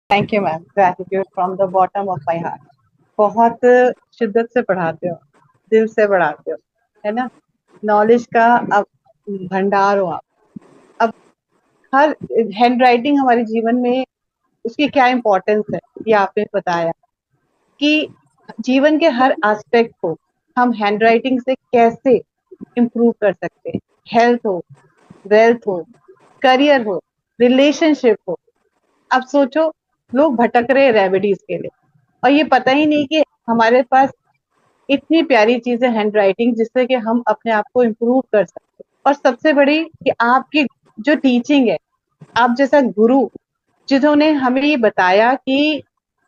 Thank you ma'am, gratitude from the bottom of my heart. बहुत शिद्दत से पढ़ाते हो, दिल से पढ़ाते हो, है ना। नॉलेज का अब भंडार हो आप। अब हर हैंड राइटिंग हमारे जीवन में उसकी क्या इम्पोर्टेंस है ये आपने बताया कि जीवन के हर एस्पेक्ट को हम हैंड राइटिंग से कैसे इम्प्रूव कर सकते हैं। हेल्थ हो, वेल्थ हो, करियर हो, रिलेशनशिप हो। अब सोचो, लोग भटक रहे रेमेडीज के लिए और ये पता ही नहीं कि हमारे पास इतनी प्यारी चीज है हैंड राइटिंग, जिससे कि हम अपने आप को इम्प्रूव कर सकते हैं। और सबसे बड़ी कि आपकी जो टीचिंग है, आप जैसा गुरु जिन्होंने हमें ये बताया कि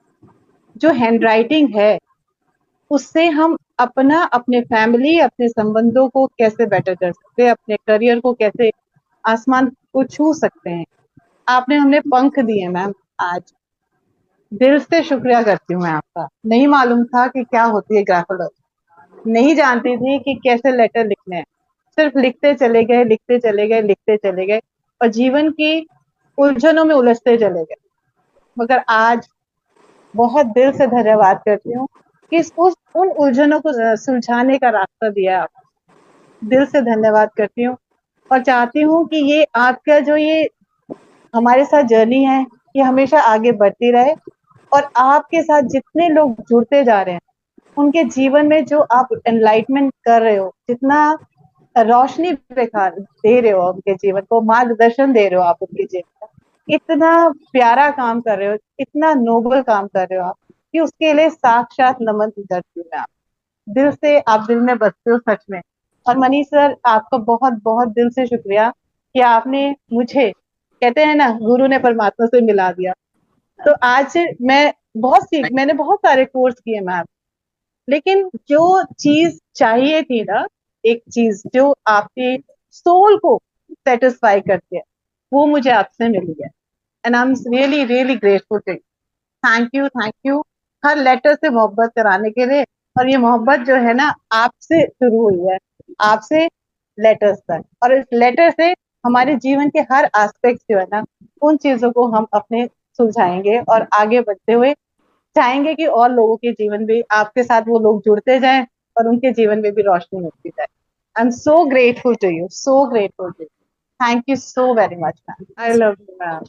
जो हैंड राइटिंग है उससे हम अपना, अपने फैमिली, अपने संबंधों को कैसे बेटर कर सकते हैं, अपने करियर को कैसे आसमान को छू सकते हैं। आपने हमें पंख दिए मैम। आज दिल से शुक्रिया करती हूँ मैं आपका। नहीं मालूम था कि क्या होती है ग्राफोलॉजी, नहीं जानती थी कि कैसे लेटर लिखने हैं। सिर्फ लिखते चले गए, लिखते चले गए, लिखते चले गए और जीवन की उलझनों में उलझते चले गए। मगर आज बहुत दिल से धन्यवाद करती हूँ कि उन उलझनों को सुलझाने का रास्ता दिया। आप दिल से धन्यवाद करती हूँ और चाहती हूँ कि ये आपका जो ये हमारे साथ जर्नी है ये हमेशा आगे बढ़ती रहे और आपके साथ जितने लोग जुड़ते जा रहे हैं उनके जीवन में जो आप एनलाइटमेंट कर रहे हो, जितना रोशनी दे रहे हो उनके जीवन को, मार्गदर्शन दे रहे हो आप उनके जीवन को, इतना प्यारा काम कर रहे हो, इतना नोबल काम कर रहे हो आप, कि उसके लिए साक्षात नमन करती हूँ मैं। आप दिल से, आप दिल में बसते हो सच में। और मनीष सर, आपका बहुत बहुत दिल से शुक्रिया कि आपने मुझे, कहते हैं ना, गुरु ने परमात्मा से मिला दिया। तो आज मैं मैंने बहुत सारे कोर्स किए मैम, लेकिन जो चीज चाहिए थी ना, एक चीज जो आपके सोल को सेटिस्फाई करती है, वो मुझे आपसे मिली है। And I am really really grateful to you. Thank you, thank you हर लेटर से मोहब्बत कराने के लिए। और ये मोहब्बत जो है ना, आपसे शुरू हुई है, आपसे लेटर्स तक, और इस लेटर से हमारे जीवन के हर एस्पेक्ट जो है ना, उन चीजों को हम अपने सुलझाएंगे और आगे बढ़ते हुए चाहेंगे कि और लोगों के जीवन भी आपके साथ वो लोग जुड़ते जाएं और उनके जीवन में भी रोशनी होती जाए। I am so grateful to you, so grateful to you. Thank you so very much ma'am. I love you ma'am.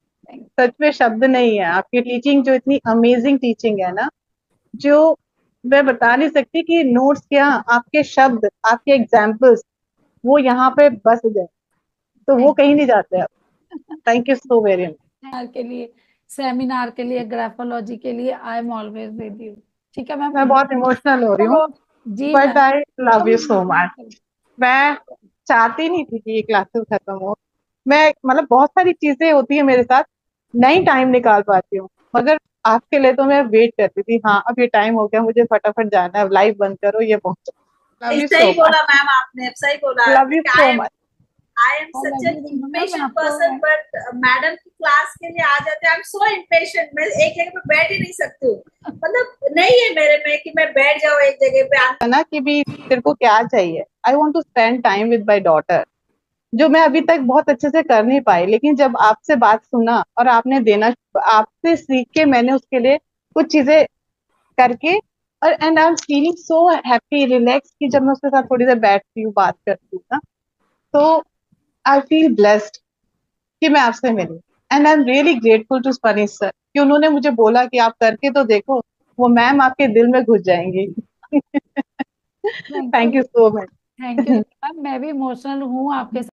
सच में शब्द नहीं है, आपकी टीचिंग जो इतनी अमेजिंग टीचिंग है ना, जो मैं बता नहीं सकती कि नोट्स क्या, आपके शब्द, आपके एग्जाम्पल्स वो यहाँ पे बस गए, तो वो कहीं नहीं जाते अब। Thank you so very much. के लिए, सेमिनार के लिए, ग्राफोलॉजी के लिए I am always with you. ठीक है मैम। मैं बहुत इमोशनल हो रही हूँ, चलो जी but ma'am. I love you so much. मैं चाहती नहीं थी कि ये क्लासेस खत्म हो। मैं, मतलब बहुत सारी चीजें होती है मेरे साथ, नहीं टाइम निकाल पाती हूँ, मगर आपके लिए तो मैं वेट करती थी। हाँ, अब ये टाइम हो गया, मुझे फटाफट जाना है, लाइव बंद करो, ये पहुंचो। लव यू सही सो मच। बोला मैम, आपने सही बोला। Love you so much. I am such an impatient person, but madam की क्लास के लिए आ जाते हैं। आई एम सो इम्पेशेंट, मैं एक जगह पे बैठ ही नहीं सकती हूँ। मतलब नहीं है मेरे में कि मैं बैठ जाऊँ एक जगह पे। ना कि भी तेरे को क्या चाहिए, I want to spend time with my daughter, जो मैं अभी तक बहुत अच्छे से कर नहीं पाई। लेकिन जब आपसे बात सुना और आपने देना, आपसे सीख के मैंने उसके लिए कुछ चीजें करके, और and I am feeling so happy, relax, कि जब मैं उसके साथ थोड़ी देर बैठती हूँ, बात करती हूँ ना, तो आई फील ब्लेस्ड कि मैं आपसे मिली। And I am really grateful to स्पनीश सर कि उन्होंने मुझे बोला कि आप करके तो देखो, वो मैम आपके दिल में घुस जाएंगी। Thank thank you. You so much. Thank you ma'am, मैं भी इमोशनल हूँ आपके